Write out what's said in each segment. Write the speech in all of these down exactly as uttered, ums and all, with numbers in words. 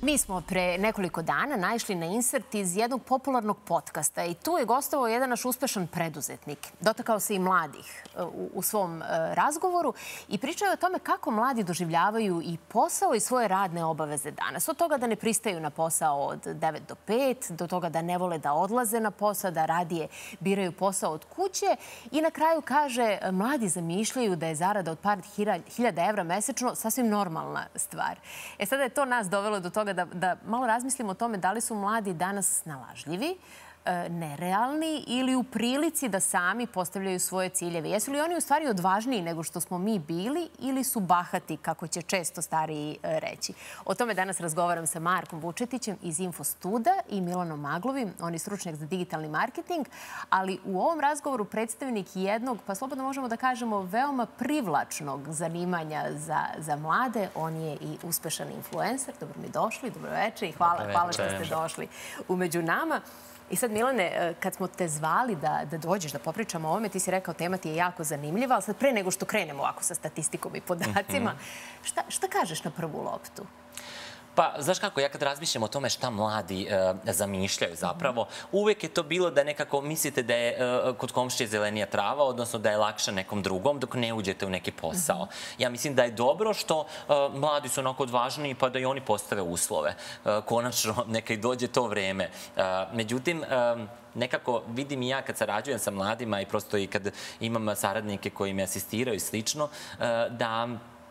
Mi smo pre nekoliko dana naišli na insert iz jednog popularnog podcasta i tu je gostovao jedan naš uspešan preduzetnik. Dotakao se i mladih u, u svom razgovoru i pričao je o tome kako mladi doživljavaju i posao i svoje radne obaveze danas. Od toga da ne pristaju na posao od devet do pet, do toga da ne vole da odlaze na posao, da radije biraju posao od kuće i na kraju kaže mladi zamišljaju da je zarada od par hiljada evra mesečno sasvim normalna stvar. E sada je to nas dovelo do toga da, da malo razmislimo o tome da li su mladi danas snalažljivi, nerealni ili u prilici da sami postavljaju svoje ciljeve. Jesu li oni u stvari odvažniji nego što smo mi bili ili su bahati, kako će često stariji reći? O tome danas razgovaram sa Markom Vučetićem iz Infostuda i Milanom Maglovim, on je stručnjak za digitalni marketing, ali u ovom razgovoru predstavnik jednog, pa slobodno možemo da kažemo, veoma privlačnog zanimanja za, za mlade. On je i uspešan influencer. Dobro mi došli, dobro večer i hvala, hvala što ste došli umeđu nama. I sad, Milane, kad smo te zvali da, da dođeš, da popričamo o ovome, ti si rekao tema ti je jako zanimljiva, ali sad pre nego što krenemo ovako sa statistikom i podacima, šta, šta kažeš na prvu loptu? Pa, znaš kako, ja kad razmišljam o tome šta mladi e, zamišljaju zapravo, uvijek je to bilo da nekako mislite da je e, kod komšije zelenija trava, odnosno da je lakše nekom drugom dok ne uđete u neki posao. Ja mislim da je dobro što e, mladi su onako odvažniji pa da i oni postave uslove. E, konačno, neka i dođe to vreme. E, međutim, e, nekako vidim i ja kad sarađujem sa mladima i prosto i kad imam saradnike koji me asistiraju i slično, e, da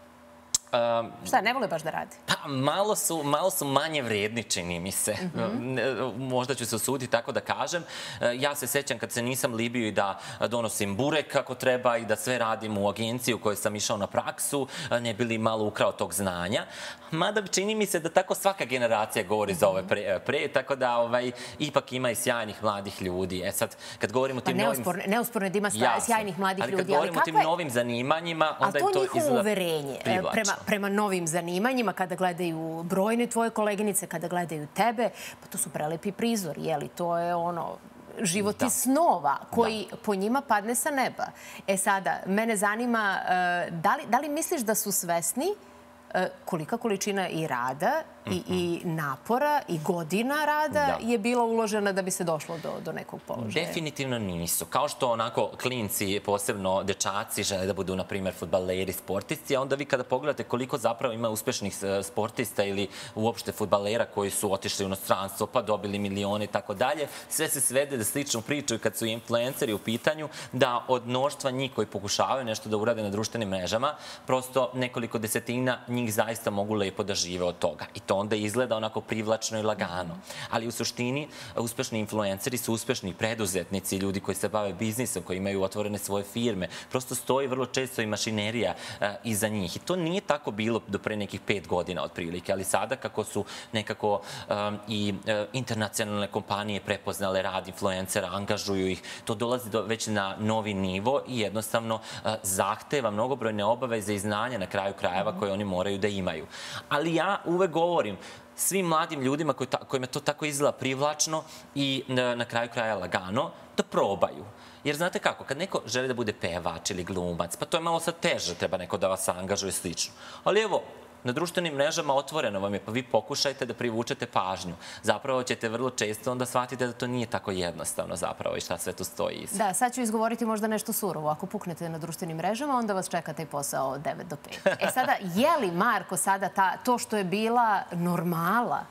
Um, Šta, ne vole baš da radi? Pa, malo su, malo su manje vredni, čini mi se. Mm-hmm. Možda ću se osuditi tako da kažem. Ja se sećam kad se nisam libio i da donosim burek kako treba i da sve radim u agenciji u kojoj sam išao na praksu, ne bi li malo ukrao tog znanja. Mada čini mi se da tako svaka generacija govori mm-hmm. za ove pre, pre, tako da ovaj, ipak ima i sjajnih mladih ljudi. E sad, kad govorimo o tim pa neosporno, novim... Neosporno je da ima jasno. sjajnih mladih ali ljudi. Ali kad govorimo o tim novim zanimanjima, onda je to izgleda njihovo uverenje prema, prema novim zanimanjima, kada gledaju brojne tvoje koleginice, kada gledaju tebe, pa to su prelepi prizori, jeli? To je ono... život iz snova koji da. po njima padne sa neba. E sada, mene zanima, da li, da li misliš da su svesni kolika količina i rada i, i napora i godina rada da. je bila uložena da bi se došlo do, do nekog položaja? Definitivno nisu. Kao što onako klinci, posebno dečaci, žele da budu, na primjer, fudbaleri, sportisti, a onda vi kada pogledate koliko zapravo ima uspešnih sportista ili uopšte fudbalera koji su otišli u inostranstvo pa dobili milione i tako dalje, sve se svede da slično pričaju kad su influenceri u pitanju, da od mnoštva njih koji pokušavaju nešto da urade na društvenim mrežama, prosto nekoliko desetina njih zaista mogu lepo da žive od toga. I to onda izgleda onako privlačno i lagano. Ali u suštini, uspešni influenceri su uspešni preduzetnici, ljudi koji se bave biznisom, koji imaju otvorene svoje firme. Prosto stoji vrlo često i mašinerija uh, iza njih. I to nije tako bilo do pre nekih pet godina otprilike, ali sada kako su nekako um, i uh, internacionalne kompanije prepoznale rad influencera, angažuju ih, to dolazi do, već na novi nivo i jednostavno uh, zahteva mnogobrojne obaveze i znanja na kraju krajeva koje oni moraju da imaju. Ali ja uvek govorim svim mladim ljudima koji ta, kojima to tako izgleda privlačno i na, na kraju kraja lagano, da probaju. Jer znate kako, kad neko želi da bude pevač ili glumac, pa to je malo sad teže, treba neko da vas angažuje slično. Ali evo, na društvenim mrežama otvoreno vam je, pa vi pokušajte da privučete pažnju. Zapravo ćete vrlo često onda shvatite da to nije tako jednostavno zapravo i šta sve tu stoji iza. Da, sad ću izgovoriti možda nešto surovo. Ako puknete na društvenim mrežama, onda vas čeka taj posao od devet do pet. E sada, je li, Marko, sada ta, to što je bila normala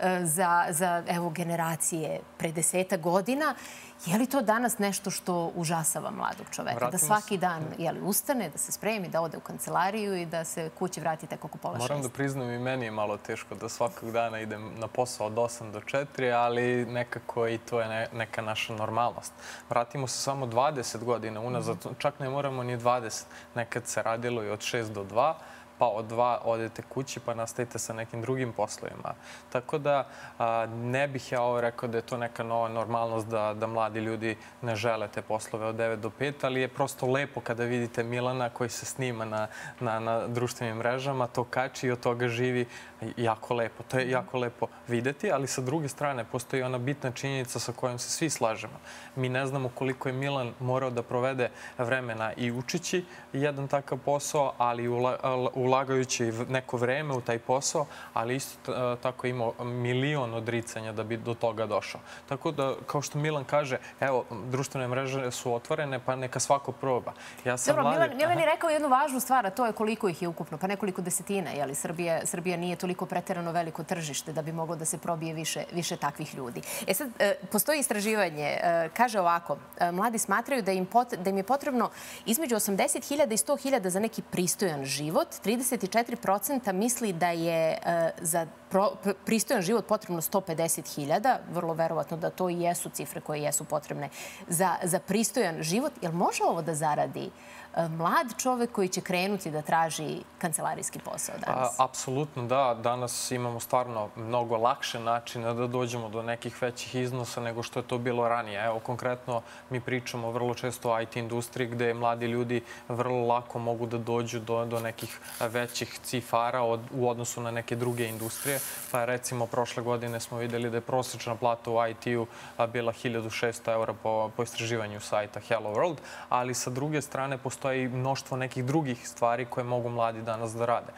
za, za evo, generacije pre deseta godina, je li to danas nešto što užasava mladog čoveka? Vratimo da svaki dan je li, ustane, da se spremi, da ode u kancelariju i da se kući vrati tek oko pola šest? Moram da priznam i meni je malo teško da svakog dana idem na posao od osam do četiri, ali nekako i to je ne, neka naša normalnost. Vratimo se samo dvadeset godina unazad, mm. čak ne moramo ni dvadeset. Nekad se radilo i od šest do dva, pa od dva odete kući pa nastavite sa nekim drugim poslovima. Tako da a, ne bih ja ovo rekao da je to neka nova normalnost da, da mladi ljudi ne žele te poslove od devet do pet, ali je prosto lepo kada vidite Milana koji se snima na, na, na društvenim mrežama, to kači i od toga živi jako lepo. To je jako lepo videti, ali sa druge strane postoji ona bitna činjenica sa kojom se svi slažemo. Mi ne znamo koliko je Milan morao da provede vremena i učići jedan takav posao, ali i ulagajući neko vreme u taj posao, ali isto tako imao milion odricanja da bi do toga došao. Tako da, kao što Milan kaže, evo, društvene mreže su otvorene, pa neka svako proba. Dobro, Milan je rekao jednu važnu stvar, a to je koliko ih je ukupno, pa nekoliko desetina, jel? Srbija nije toliko preterano veliko tržište da bi moglo da se probije više takvih ljudi. E sad, postoji istraživanje, kaže ovako, mladi smatraju da im je potrebno između osamdeset hiljada i sto hiljada za neki pristojan život. trideset četiri procenta misli da je za pristojan život potrebno sto pedeset hiljada. Vrlo verovatno da to i jesu cifre koje jesu potrebne za pristojan život. Jel može ovo da zaradi mlad čovek koji će krenuti da traži kancelarijski posao danas? Apsolutno da. Danas imamo stvarno mnogo lakše načine da dođemo do nekih većih iznosa nego što je to bilo ranije. Evo, konkretno mi pričamo vrlo često o I T industriji gde mladi ljudi vrlo lako mogu da dođu do nekih većih cifara u odnosu na neke druge industrije. Pa recimo, prošle godine smo videli da je prosječna plata u I T-u bila hiljadu šesto eura po istraživanju sajta Hello World, ali sa druge strane postoji i mnoštvo nekih drugih stvari koje mogu mladi danas da rade.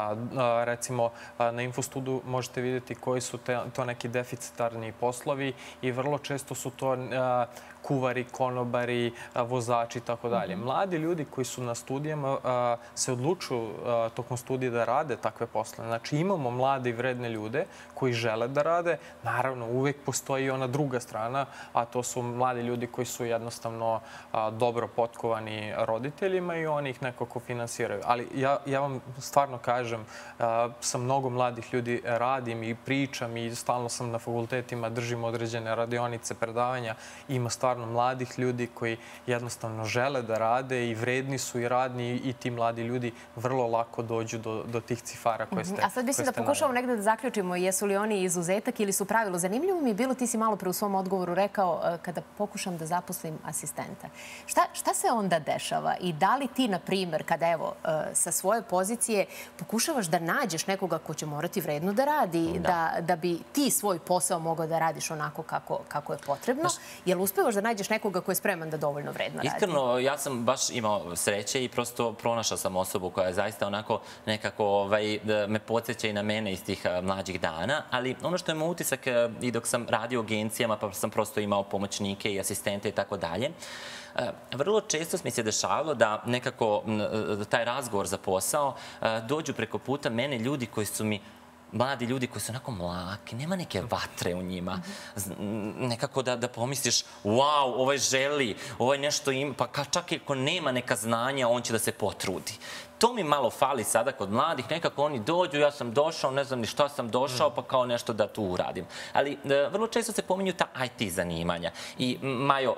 Recimo, na Infostudu možete vidjeti koji su to neki deficitarni poslovi i vrlo često su to kuvari, konobari, vozači i tako dalje. Mladi ljudi koji su na studijama se odlučuju tokom studija da rade takve poslove. Znači, imamo mlade i vredne ljude koji žele da rade. Naravno, uvek postoji i ona druga strana, a to su mladi ljudi koji su jednostavno dobro potkovani roditeljima i oni ih nekako finansiraju. Ali ja vam stvarno kažem, sa mnogo mladih ljudi radim i pričam i stalno sam na fakultetima, držim određene radionice, predavanja. Ima stvarno mladih ljudi koji jednostavno žele da rade i vredni su i radni i ti mladi ljudi vrlo lako dođu do tih cifara koje ste naveli. A sad mislim da pokušamo negde da zaključimo jesu li oni izuzetak ili su pravilo. Zanimljivo mi je bilo, ti si malo pre u svom odgovoru rekao, kada pokušam da zaposlim asistenta. Šta se onda dešava i da li ti, na primer, kada evo sa svoje pozicije pokušavaš da nađeš nekoga ko će morati vredno da radi, da bi ti svoj posao mogao da radiš onako kako je potrebno, jel uspevaš da nađeš nekoga ko je spreman da dovoljno vredno radi? Iskreno, ja sam baš imao sreće i prosto pronašao sam osobu koja je zaista onako nekako me podsjeća i na mene iz tih mlađih dana, ali ono što je moj utisak i dok sam radio u agencijama, pa sam prosto imao pomoćnike i asistente i tako dalje, vrlo često mi se dešavalo da nekako taj razgovor za posao dođu preko puta mene ljudi koji su mi mladi ljudi koji su onako mlaki, nema neke vatre u njima. Nekako da pomisliš, wow, ovaj želi, ovaj nešto ima, pa čak i ako nema neka znanja, on će da se potrudi. To mi malo fali sada kod mladih, nekako oni dođu, ja sam došao, ne znam ni šta sam došao, pa kao nešto da tu uradim. Ali vrlo često se pominju ta I T zanimanja. I Majo,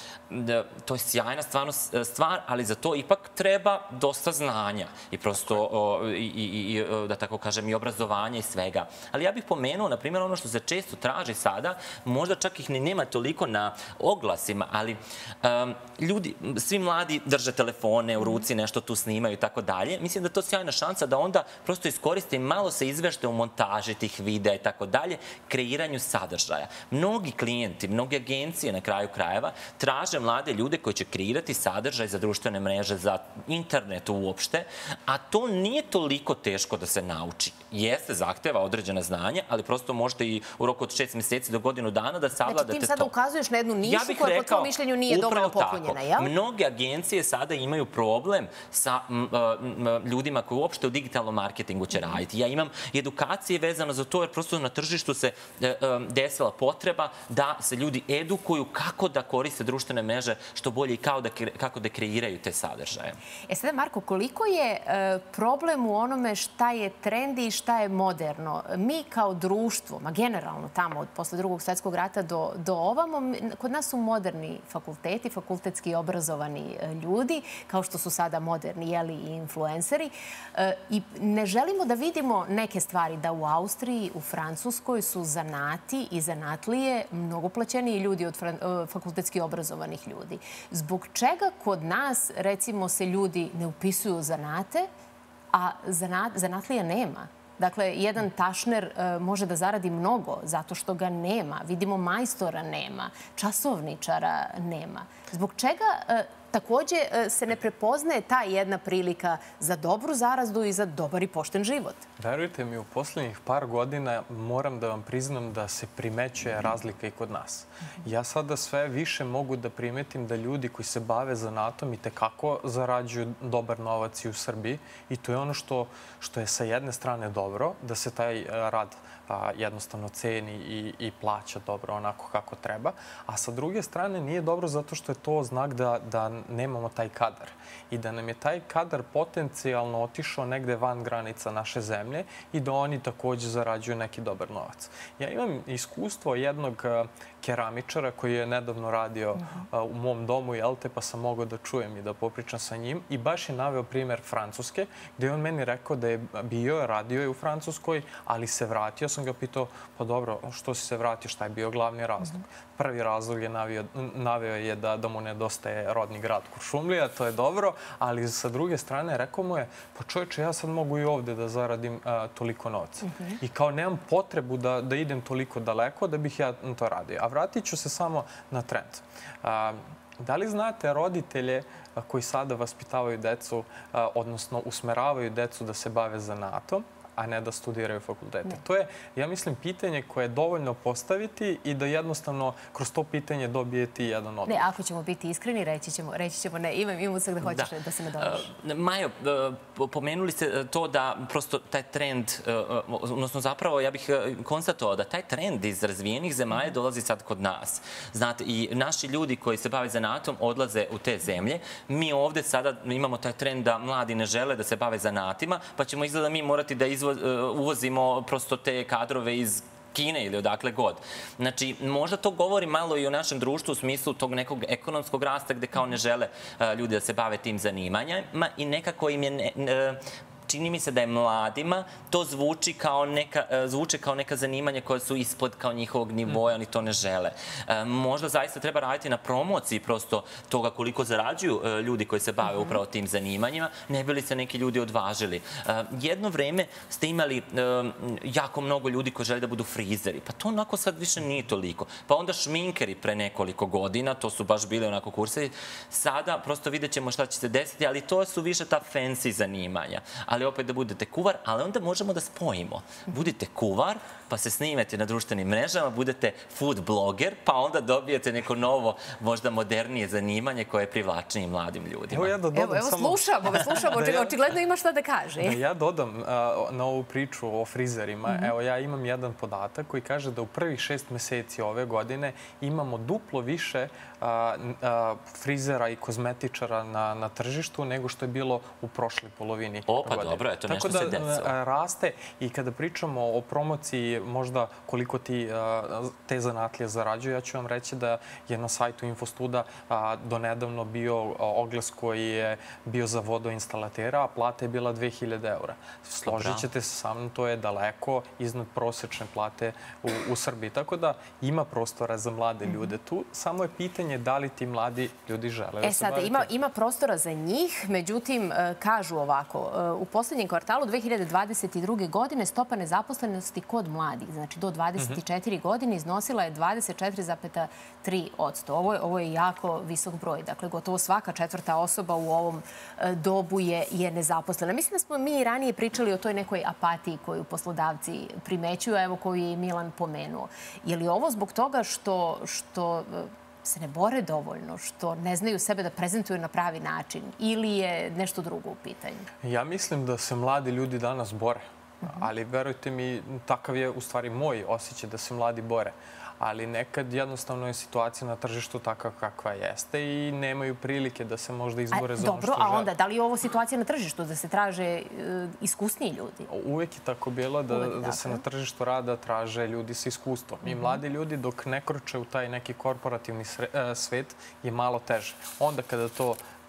to je sjajna stvarno stvar, ali za to ipak treba dosta znanja. I prosto, da tako kažem, i obrazovanja i svega. Ali ja bih pomenuo, na primjer, ono što se često traži sada, možda čak ih ni nema toliko na oglasima, ali ljudi, svi mladi drže telefone u ruci, nešto tu snimaju i tako dalje. Mislim da je to sjajna šansa da onda prosto iskoriste i malo se izvešte u montaži tih videa i tako dalje, kreiranju sadržaja. Mnogi klijenti, mnoge agencije na kraju krajeva traže mlade ljude koji će kreirati sadržaj za društvene mreže, za internet uopšte, a to nije toliko teško da se nauči. Jeste, zahteva određena znanja, ali prosto možete i u roku od šest meseci do godinu dana da savladate to. Znači, tim sada ukazuješ na jednu nišu koja po tvojom mišljenju nije dovoljno popunjena, jel? Mnoge agencije sada imaju problem sa ljudima koji uopšte u digitalnom marketingu će raditi. Ja imam edukacije vezano za to jer prosto na tržištu se desila potreba da se ljudi edukuju kako da koriste društvene mreže što bolje i kako da kreiraju te sadržaje. E sada, Marko, koliko je problem u onome šta je trendi i šta je moderno? Mi kao društvo, ma generalno tamo od posle drugog svjetskog rata do ovamo, kod nas su moderni fakulteti, fakultetski obrazovani ljudi, kao što su sada moderni, jeli, i influenceri. I ne želimo da vidimo neke stvari da u Austriji, u Francuskoj su zanati i zanatlije mnogo plaćeniji ljudi od fakultetski obrazovanih ljudi. Zbog čega kod nas, recimo, se ljudi ne upisuju zanate, a zanatlija nema? Dakle, jedan tašner može da zaradi mnogo zato što ga nema. Vidimo, majstora nema, časovničara nema. Zbog čega takođe se ne prepoznaje ta jedna prilika za dobru zaradu i za dobar i pošten život. Verujte mi, u poslednjih par godina moram da vam priznam da se primećuje razlika i kod nas. Ja sada sve više mogu da primetim da ljudi koji se bave zanatom i tekako zarađuju dobar novac i u Srbiji i to je ono što, što je sa jedne strane dobro, da se taj rad a, jednostavno ceni i, i plaća dobro onako kako treba, a sa druge strane nije dobro zato što je to znak da, da nemamo taj kadar i da nam je taj kadar potencijalno otišao negde van granica naše zemlje i da oni takođe zarađuju neki dobar novac. Ja imam iskustvo jednog keramičara koji je nedavno radio u mom domu, jel te, pa sam mogao da čujem i da popričam sa njim i baš je naveo primer Francuske, gde je on meni rekao da je bio, radio je u Francuskoj, ali se vratio. Sam ga pitao, pa dobro, što si se vratio, šta je bio glavni razlog? Prvi razlog je navio, naveo je da, da mu nedostaje rodni grad Kuršumlija, to je dobro, ali sa druge strane rekao mu je, pa čovječe, ja sad mogu i ovde da zaradim a, toliko novca. I kao nemam potrebu da, da idem toliko daleko da bih ja to radio. A vratit ću se samo na trend. A, da li znate roditelje koji sada vaspitavaju decu, a, odnosno usmeravaju decu da se bave zanatom, a ne da studiraju fakultete? To je, ja mislim, pitanje koje je dovoljno postaviti i da jednostavno kroz to pitanje dobijete jedan odgovor. Ne, ako ćemo biti iskreni, reći ćemo, reći ćemo ne. Imam, imam usak da hoćeš da, da se nadodaš. Majo, pomenuli ste to da prosto taj trend, odnosno zapravo ja bih konstatovao da taj trend iz razvijenih zemalja dolazi sad kod nas. Znate, i naši ljudi koji se bave zanatom odlaze u te zemlje. Mi ovde sada imamo taj trend da mladi ne žele da se bave zanatima, pa ćemo izgleda mi morati da izvo uvozimo prosto te kadrove iz Kine ili odakle god. Znači, možda to govori malo i o našem društvu u smislu tog nekog ekonomskog rasta gde kao ne žele ljudi da se bave tim zanimanjima i nekako im je ne, ne, čini mi se da je mladima to zvuči kao neka, zvuče kao neka zanimanja koja su ispod kao njihovog nivoja, oni to ne žele. Možda zaista treba raditi na promociji prosto toga koliko zarađuju ljudi koji se bave upravo tim zanimanjima, ne bi li se neki ljudi odvažili. Jedno vreme ste imali jako mnogo ljudi koji žele da budu frizeri, pa to onako sad više nije toliko. Pa onda šminkeri pre nekoliko godina, to su baš bili onako kursevi. Sada prosto vidjet ćemo šta će se desiti, ali to su više ta fancy zanimanja. Ali opet da budete kuvar, ali onda možemo da spojimo. Budite kuvar, pa se snimete na društvenim mrežama, budete food bloger, pa onda dobijete neko novo, možda modernije zanimanje koje je privlačnije mladim ljudima. Evo ja da dodam evo, evo samo... slušamo, slušamo, očigledno ima šta da kaže. Da ja dodam a, na ovu priču o frizerima. Mm-hmm. Evo, ja imam jedan podatak koji kaže da u prvih šest meseci ove godine imamo duplo više a, a, frizera i kozmetičara na, na tržištu nego što je bilo u prošloj polovini o, pa godine. Dobro, eto, nešto Tako se desilo. Tako da raste i kada pričamo o promociji možda koliko ti te zanatlije zarađuju, ja ću vam reći da je na sajtu Infostuda donedavno bio oglas koji je bio za vodoinstalatera, a plata je bila dve hiljade eura. Složit ćete se sa mnom, to je daleko iznad prosečne plate u, u Srbiji. Tako da ima prostora za mlade ljude tu. Samo je pitanje da li ti mladi ljudi žele da se bavite. E sad, ima, ima prostora za njih, međutim, kažu ovako, u poslednjem kvartalu dve hiljade dvadeset druge. godine stopa nezaposlenosti kod mladih, znači do dvadeset četiri godine, iznosila je dvadeset četiri zarez tri posto. Ovo je, ovo je jako visok broj. Dakle, gotovo svaka četvrta osoba u ovom dobu je, je nezaposlena. Mislim da smo mi ranije pričali o toj nekoj apatiji koju poslodavci primećuju, a evo koju je i Milan pomenuo. Je li ovo zbog toga što, što se ne bore dovoljno, što ne znaju sebe da prezentuju na pravi način ili je nešto drugo u pitanju? Ja mislim da se mladi ljudi danas bore. Ali verujte mi, takav je u stvari moj osjećaj da se mladi bore. Ali nekad jednostavno je situacija na tržištu takva kakva jeste i nemaju prilike da se možda izbore za ono što žele. Dobro, a onda, da li je ovo situacija na tržištu, da se traže iskusniji ljudi? Uvek je tako bilo da, da se na tržištu rada traže ljudi sa iskustvom. I mladi ljudi dok ne kroče u taj neki korporativni svet je malo teže. Onda kada to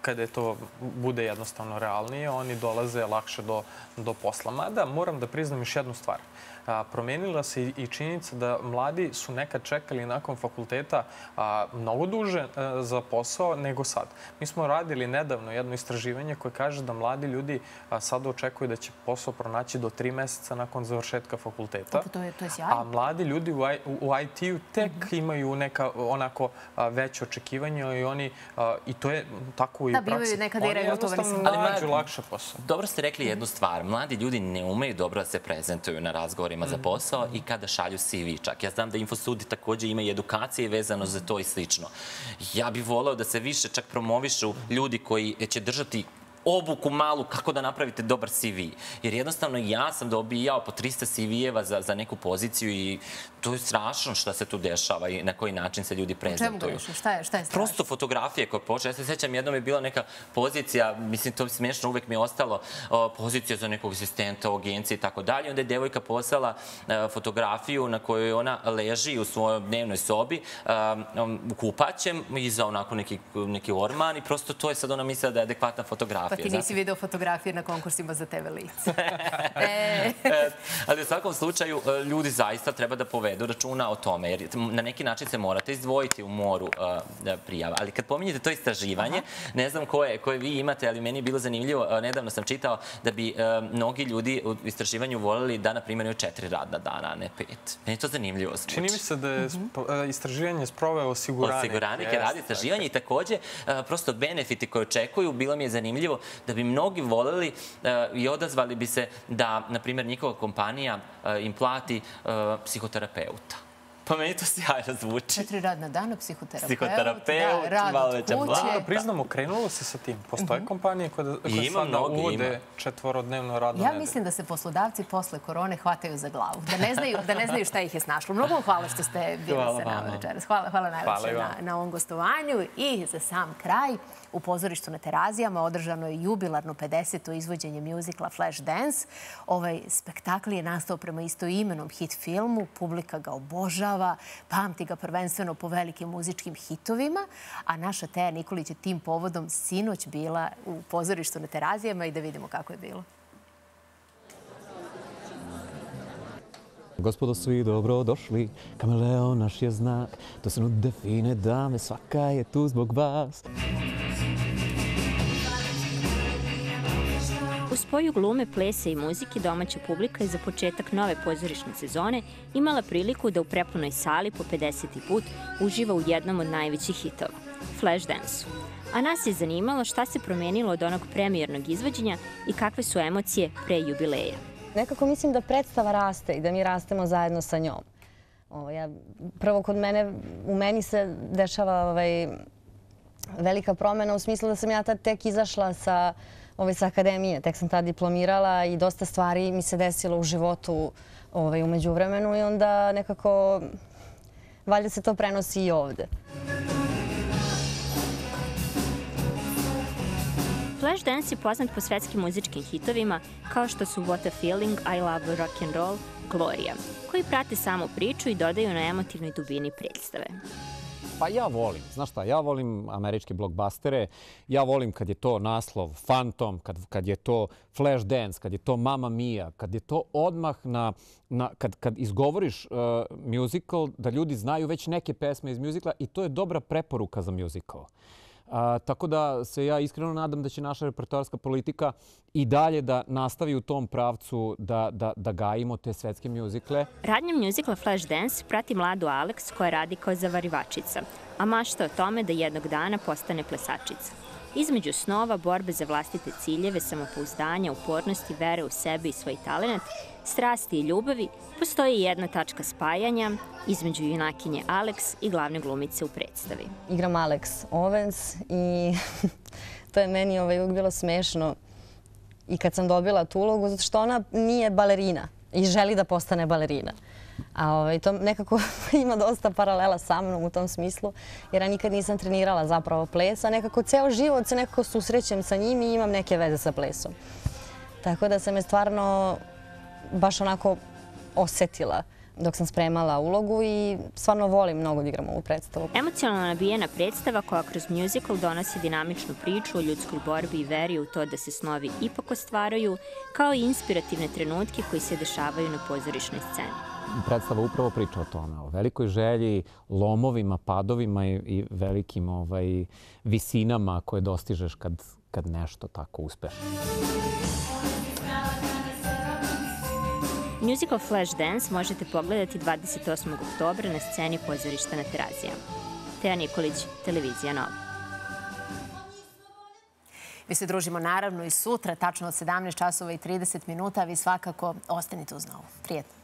kada je to bude jednostavno realnije, oni dolaze lakše do, do posla. Mada moram da priznam još jednu stvar. A, promenila se i činjenica da mladi su nekad čekali nakon fakulteta a, mnogo duže a, za posao nego sad. Mi smo radili nedavno jedno istraživanje koje kaže da mladi ljudi a, sada očekuju da će posao pronaći do tri meseca nakon završetka fakulteta. To je, to je sjajno. A mladi ljudi u, u I T-u tek mm-hmm. imaju neka onako a, veće očekivanja i oni, a, i to je tako i da, u praksi. Da, bivaju nekada i regulatovani sam. Ali nađu lakše posao. Dobro ste rekli jednu stvar. Mladi ljudi ne umeju dobro da se prezentuju na razgovorima za posao i kada šalju C V čak. Ja znam da Infosud također ima i edukacije vezano za to i slično. Ja bih voleo da se više čak promovišu ljudi koji će držati obuku malu kako da napravite dobar C V. Jer jednostavno ja sam dobijao po trista C V-eva za, za neku poziciju i to je strašno šta se tu dešava i na koji način se ljudi prezentuju. Čemu greši? Šta je, šta je strašno? Prosto fotografije koje počne. Ja se sjećam, jednom je bila neka pozicija, mislim, to smiješno uvek mi je ostalo, o, pozicija za nekog asistenta u agenciji i tako dalje. Onda je devojka poslala a, fotografiju na kojoj ona leži u svojoj dnevnoj sobi a, u kupaćem iza onako neki, neki orman i prosto to je sad ona mislila da je adekvatna fotografija. Pa ti nisi video fotografije na konkursima za te ve lice. e. Ali u svakom slučaju ljudi zaista treba da povedu računa o tome, jer na neki način se morate izdvojiti u moru uh, prijava. Ali kad pominjete to istraživanje, aha, ne znam koje, koje vi imate, ali meni je bilo zanimljivo, uh, nedavno sam čitao da bi uh, mnogi ljudi u istraživanju voljeli da, na primjer, imaju četiri radna dana, a ne pet. Meni je to zanimljivo zvuči. Čini mi se da je uh, istraživanje sproveo osiguranik. Osiguranik je radi istraživanje i također uh, prosto benefiti koje očekuju, bilo mi je zanimljivo da bi mnogi voljeli uh, i odazvali bi se da, na primjer, njihova kompanija uh, im plati uh, psihoterapeuta. Pa meni to sjajno zvuči. Četiri radna dana, psihoterapeut, psihoterapeut, da, rad od kuće. Moram priznamo, krenulo se sa tim. Postoje kompanije koje, koje sada uvode četvorodnevno radno nedelje. Ja mislim da se poslodavci posle korone hvataju za glavu. Da ne znaju, da ne znaju šta ih je snašlo. Mnogo vam hvala što ste bili sa nama večeras. Hvala, hvala najlepše na, na ovom gostovanju. I za sam kraj, u pozorištu na Terazijama održano je jubilarno pedeseto izvođenje mjuzikla Flashdance. Ovaj spektakl je nastao prema istoimenom hit filmu. Publika ga obožava, pamti ga prvenstveno po velikim muzičkim hitovima, a naša Teja Nikolić je tim povodom sinoć bila u pozorištu na Terazijama i da vidimo kako je bilo. Gospodo, svi dobro došli, Kameleon naš je znak, to se nude fine dame, svaka je tu zbog vas. U spoju glume, plesa i muzike domaća publika je za početak nove pozorišne sezone imala priliku da u prepunoj sali po pedeseti put uživa u jednom od najvećih hitova, Flashdance-u. A nas je zanimalo šta se promenilo od onog premijernog izvođenja i kakve su emocije pre jubileja. Nekako mislim da predstava raste i da mi rastemo zajedno sa njom. O, ja, prvo kod mene, u meni se dešava ovaj, velika promjena u smislu da sam ja tad tek izašla sa Ovaj, sa akademije. Tek sam tad diplomirala i dosta stvari mi se desilo u životu ovaj, u međuvremenu i onda nekako valjda se to prenosi i ovde. Flashdance je poznat po svetskim muzičkim hitovima kao što su What a Feeling, I Love Rock and Roll, Gloria, koji prate samu priču i dodaju na emotivnoj dubini predstave. Pa ja volim, znaš šta, ja volim američke blockbustere, ja volim kad je to naslov Phantom, kad, kad je to Flashdance, kad je to Mamma Mia, kad je to odmah na, na kad, kad izgovoriš uh, musical, da ljudi znaju već neke pesme iz musicala i to je dobra preporuka za musical. A, tako da se ja iskreno nadam da će naša repertoarska politika i dalje da nastavi u tom pravcu da, da, da gajimo te svetske mjuzikle. Radnja mjuzikla Flashdance prati mladu Alex koja radi kao zavarivačica, a mašta o tome da jednog dana postane plesačica. Između snova, borbe za vlastite ciljeve, samopouzdanja, upornosti, vere u sebe i svoj talenat, strasti i ljubavi, postoji jedna tačka spajanja između junakinje Alex i glavne glumice u predstavi. Igram Alex Owens i to je meni ovaj, uvijek bilo smešno i kad sam dobila tu ulogu, zato što ona nije balerina i želi da postane balerina. A ovaj, to nekako ima dosta paralela sa mnom u tom smislu, jer ja nikad nisam trenirala zapravo ples, a nekako ceo život se nekako susrećem sa njim i imam neke veze sa plesom. Tako da sam je stvarno baš onako osetila dok sam spremala ulogu i stvarno volim mnogo da igram ovu predstavu. Emocionalno nabijena predstava koja kroz musical donosi dinamičnu priču o ljudskoj borbi i veri u to da se snovi ipak ostvaraju, kao i inspirativne trenutke koji se dešavaju na pozorišnoj sceni. Predstava upravo priča o tome, o velikoj želji, lomovima, padovima i, i velikim ovaj, visinama koje dostižeš kad, kad nešto tako uspeš. Musical Flashdance možete pogledati dvadeset osmog oktobra na sceni pozorišta na Terazijama. Teja Nikolić, Televizija Nova. Mi se družimo naravno i sutra, tačno od sedamnaest časova i trideset minuta, a vi svakako ostanite uz Novu. Prijetno.